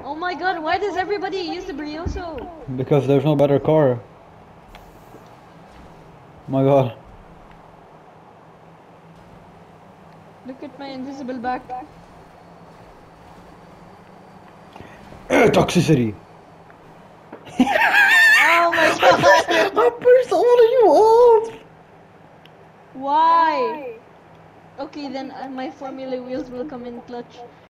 Oh my god, why does everybody use the Brioso? Because there's no better car. My god. Look at my invisible back. Toxicity. Oh my god! I pushed all of you off. Why? Okay, then my Formula wheels will come in clutch.